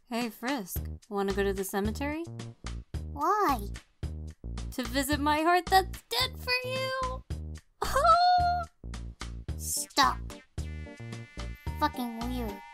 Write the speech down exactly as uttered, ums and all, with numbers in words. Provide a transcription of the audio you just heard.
Hey, Frisk. Wanna go to the cemetery? Why? To visit my heart that's dead for you! Oh! Stop. Fucking weird.